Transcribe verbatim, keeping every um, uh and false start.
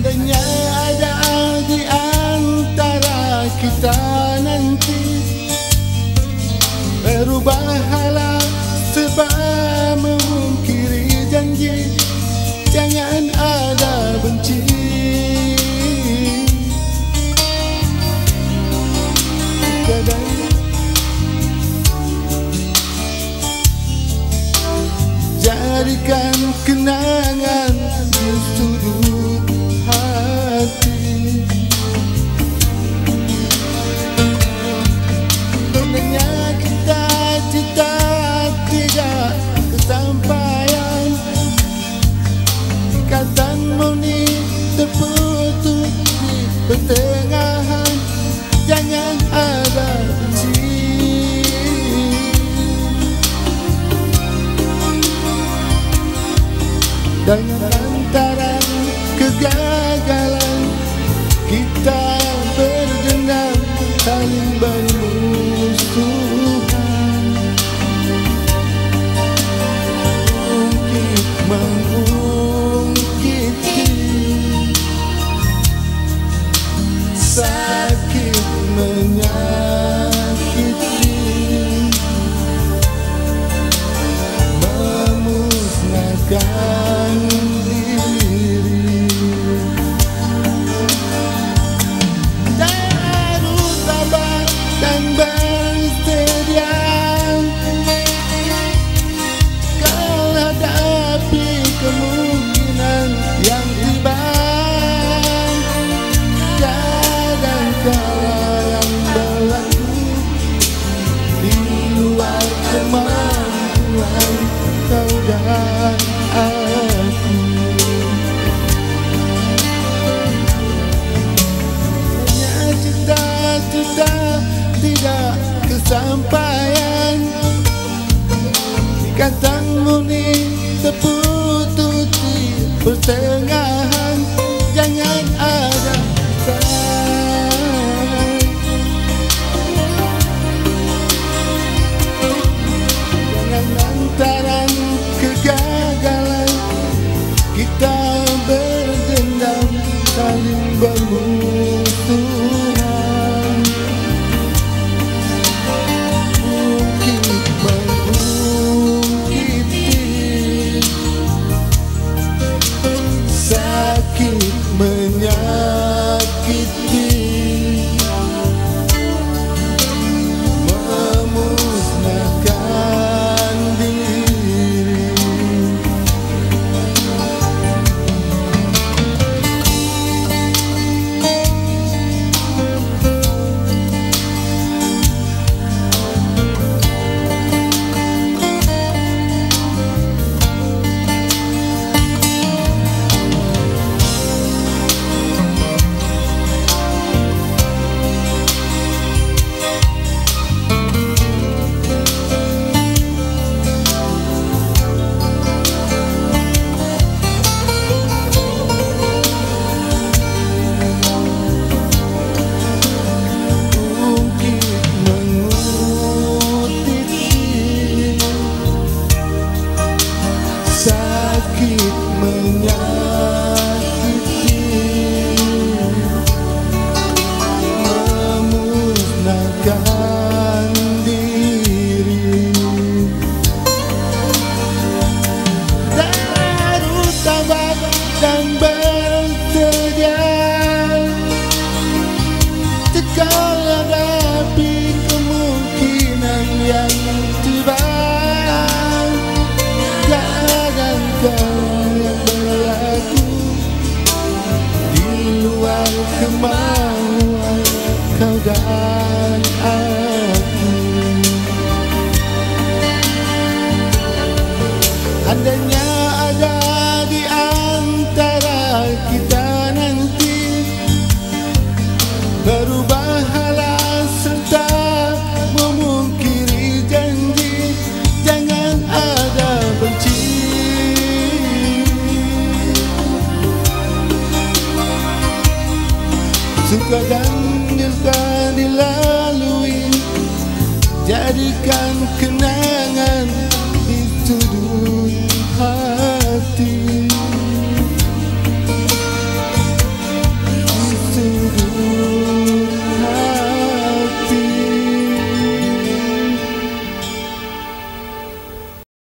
Andainya ada di antara kita nanti, berubahlah sebab memungkiri janji. Jangan ada benci. Kadang jadikan kenangan di sudut hati. Sebenarnya kita cita tidak kesampaian, ikatan murni terputus di pertengahan. Jangan ada benci. Dengan lantaran kegagalan kita berdendam, saling bermusuhan. Ungkit mengungkiti, sakit menyakiti, memusnahkan diri. Harus sabar dan bersedia kau hadapi kemungkinan yang tiba. Kadang-kala yang berlaku di luar kemampuan kau dan aku. Hanya cita-cita tidak kesampaian, ikatan murni terputus di pertengahan. Jangan ada sayang. Jangan lantaran kegagalan kita berdendam, saling bermusuhan. Ungkit mengungkiti, sakit menyakiti, memusnahkan diri. Sakit menyakiti, memusnahkan diri. Harus sabar dan bersedia tekal hadapi kemungkinan yang tiba. Kadang-kala yang berlaku di luar kemauan kau dan aku. Andainya ada di antara kita nanti, berubahlah serta memungkiri janji. Jangan ada benci. Suka dan duka dilalui, jadikan kenangan di sudut hati.